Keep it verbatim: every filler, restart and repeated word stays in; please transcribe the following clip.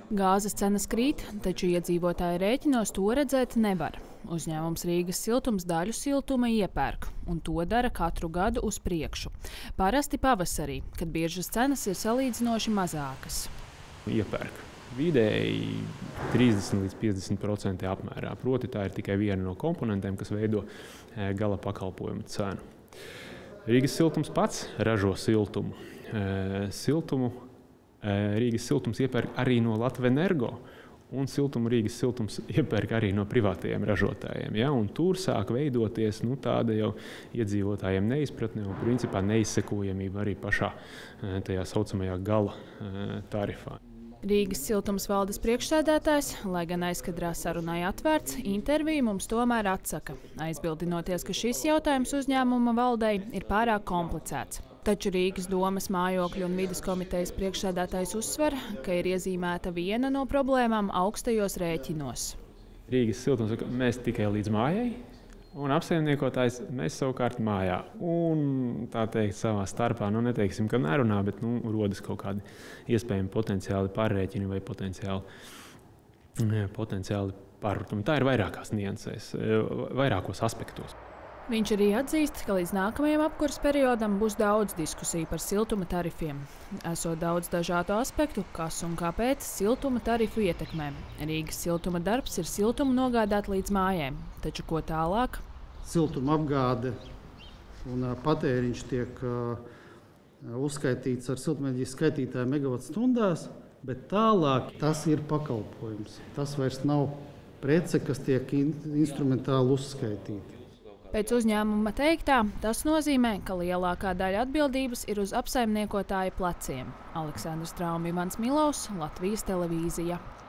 Gāzes cenas krīt, taču iedzīvotāju rēķinos to redzēt nevar. Uzņēmums Rīgas siltums daļu siltuma iepērk, un to dara katru gadu uz priekšu. Parasti pavasarī, kad biržas cenas ir salīdzinoši mazākas. Iepērk vidēji trīsdesmit līdz piecdesmit procenti apmērā. Proti, tā ir tikai viena no komponentiem, kas veido gala pakalpojumu cenu. Rīgas siltums pats ražo siltumu. Siltumu Rīgas siltums iepērk arī no Latvenergo, un siltumu Rīgas siltums iepērk arī no privātajiem ražotājiem. Ja? Un tur sāk veidoties nu, tāda jau iedzīvotājiem neizpratne un principā neizsekojamība arī pašā tajā saucamajā gala tarifā. Rīgas siltums valdes priekšsēdētājs, lai gan aizkadrā sarunai atvērts, interviju mums tomēr atsaka, aizbildinoties, ka šis jautājums uzņēmuma valdei ir pārāk komplicēts. Taču Rīgas domas mājokļu un vides komitejas priekšsēdētājs uzsver, ka ir iezīmēta viena no problēmām augstajos rēķinos. Rīgas siltums saka, mēs tikai līdz mājai, un apsaimniekotājs mēs savukārt mājā. Un tā teikt savā starpā, nu neteiksim, ka nerunā, bet nu, rodas kaut kādi iespējami potenciāli pārrēķini vai potenciāli, potenciāli pārpratumi. Tā ir vairākās niansēs, vairākos aspektos. Viņš arī atzīst, ka līdz nākamajam apkures periodam būs daudz diskusiju par siltuma tarifiem. Esot daudz dažādu aspektu, kas un kāpēc siltuma tarifu ietekmē. Rīgas siltuma darbs ir siltumu nogādāt līdz mājām, taču ko tālāk? Siltuma apgāde un patēriņš tiek uzskaitīts ar siltumenerģijas skaitītāju megavatstundās, bet tālāk tas ir pakalpojums. Tas vairs nav prece, kas tiek instrumentāli uzskaitīta. Pēc uzņēmuma teiktā, tas nozīmē, ka lielākā daļa atbildības ir uz apsaimniekotāja pleciem. Aleksandrs Traumi, Ivans Milovs, Latvijas televīzija.